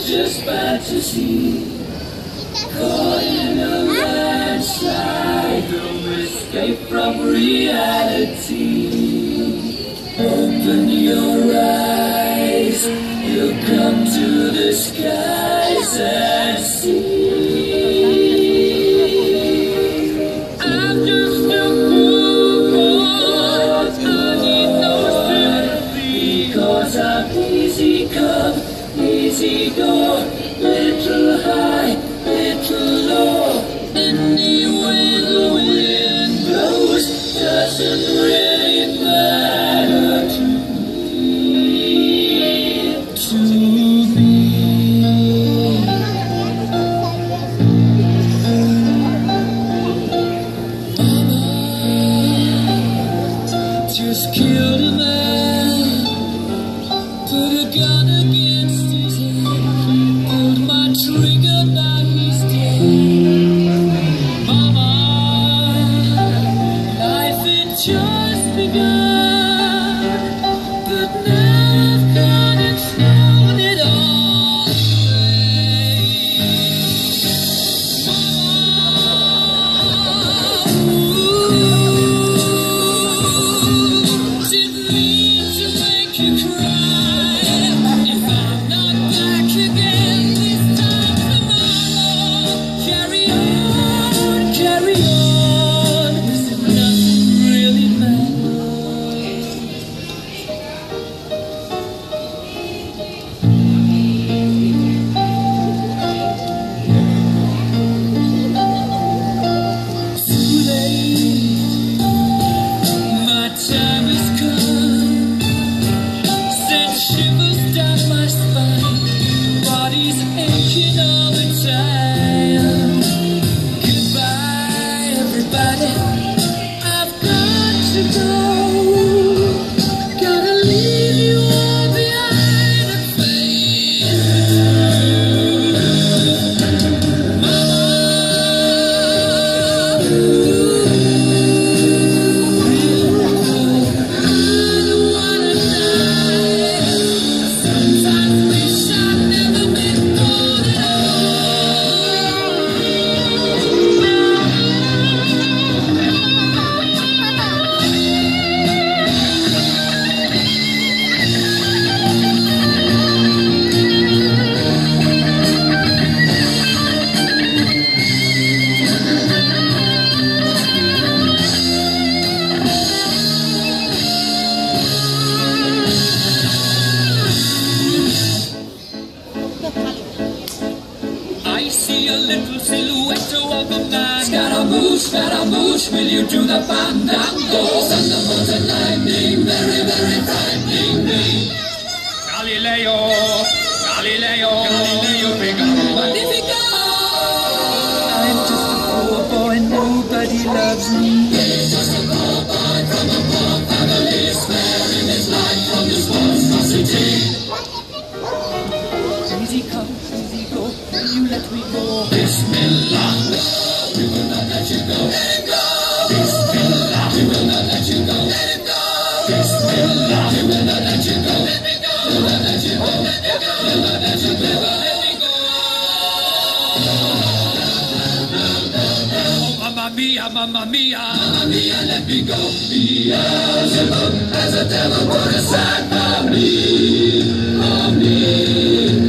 just fantasy. Caught in a landslide, no escape from reality. Open your eyes, you'll come to the skies and see. I'm just a poor boy, I need no sympathy. Cause I'm easy come, easy go, little high, little low. Any way the wind blows doesn't really matter to me. Mama just killed a man, put a gun against his head, pulled my trigger, now he's dead. Mama, life had just begun, but now I've gone and thrown it all away. Mama, didn't mean to make you cry. If I'm not back again this time tomorrow, carry on, carry on, as if nothing really matters. Too late, my time has come. Send shivers down my spine, body's aching all the time. Goodbye, everybody, I've got to go. Gotta leave you all behind and face you. Mama, I don't wanna die. Sometimes wish I'd never been born at I see a little silhouette of a man. Scaramouche, will you do the fandango? Thunderbolt and lightning, very, very frightening me. Galileo, Figaro, Magnifico. I'm just a poor boy, nobody loves me. He's just a poor boy from a poor family, sparing his life from this monstrosity. Easy come, easy go, will you let me go? Bismillah, we will not let you go. Let him go. Bismillah, we will not let you go. Let him go. Bismillah, we will not let you go. Let me go. We'll not let you go. Let me go. We'll not let you go. Let me go. Oh, mamma mia, mamma mia, mamma mia, let me go. Beelzebub has a devil put aside for me, for me.